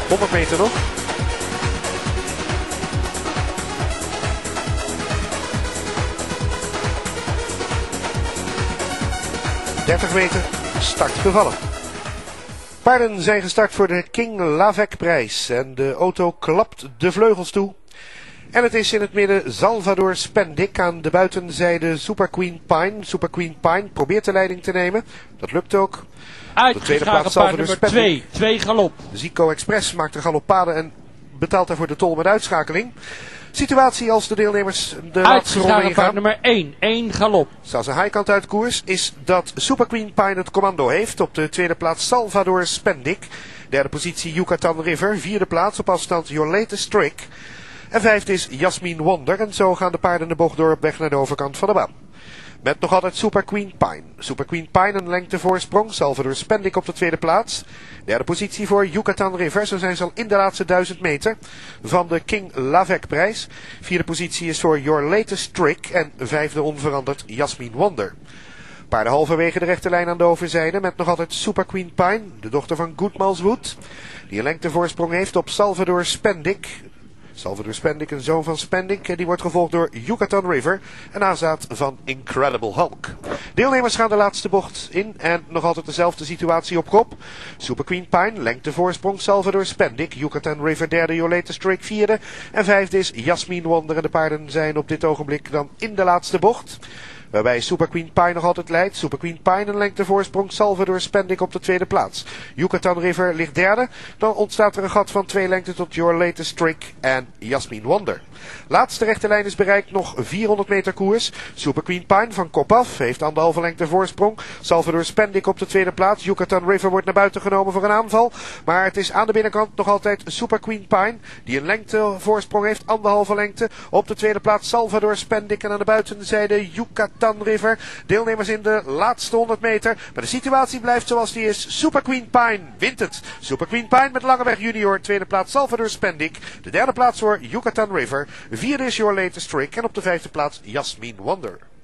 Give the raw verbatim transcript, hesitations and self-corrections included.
honderd meter nog. dertig meter, start gevallen. Paarden zijn gestart voor de King Lavec prijs en de auto klapt de vleugels toe. En het is in het midden Salvador Spendic, aan de buitenzijde Super Queen Pine. Super Queen Pine probeert de leiding te nemen, dat lukt ook. Uitgeschakeld de tweede plaats Salvador nummer Spendic. twee, twee galop. De Zico Express maakt de galoppade en betaalt daarvoor de tol met uitschakeling. Situatie als de deelnemers de laatste ronde Uitgeschakeld ingaan. nummer één, één galop. Staan ze high-kant uit koers, is dat Super Queen Pine het commando heeft. Op de tweede plaats Salvador Spendic. Derde positie Yucatan River. Vierde plaats op afstand Your Latest Trick. En vijfde is Jasmine Wonder. En zo gaan de paarden de bocht door op weg naar de overkant van de baan. Met nog altijd Super Queen Pine. Super Queen Pine een lengte voorsprong. Salvador Spendic op de tweede plaats. Derde positie voor Yucatan River. Zo zijn ze al in de laatste duizend meter van de King Lavec prijs. Vierde positie is voor Your Latest Trick. En vijfde onveranderd Jasmine Wonder. Paarden halverwege de rechterlijn aan de overzijde met nog altijd Super Queen Pine, de dochter van Goodmalswood, die een lengtevoorsprong heeft op Salvador Spendic. Salvador Spendic, een zoon van Spendic, die wordt gevolgd door Yucatan River, een nazaat van Incredible Hulk. Deelnemers gaan de laatste bocht in en nog altijd dezelfde situatie op kop. Super Queen Pine, lengtevoorsprong, Salvador Spendic, Yucatan River derde, Your Latest Trick vierde en vijfde is Jasmine Wonder. En de paarden zijn op dit ogenblik dan in de laatste bocht. Waarbij Super Queen Pine nog altijd leidt. Super Queen Pine een lengtevoorsprong. Salvador Spendic op de tweede plaats. Yucatan River ligt derde. Dan ontstaat er een gat van twee lengten tot Your Latest Trick en Jasmine Wonder. Laatste rechte lijn is bereikt. Nog vierhonderd meter koers. Super Queen Pine van kop af heeft anderhalve lengte voorsprong. Salvador Spendic op de tweede plaats. Yucatan River wordt naar buiten genomen voor een aanval. Maar het is aan de binnenkant nog altijd Super Queen Pine. Die een lengte voorsprong heeft. Anderhalve lengte. Op de tweede plaats Salvador Spendic. En aan de buitenzijde Yucatan River. Deelnemers in de laatste honderd meter. Maar de situatie blijft zoals die is. Super Queen Pine wint het. Super Queen Pine met Langeweg Junior. Tweede plaats Salvador Spendic. De derde plaats voor Yucatan River. Vierde is Your Latest Trick. En op de vijfde plaats Jasmine Wonder.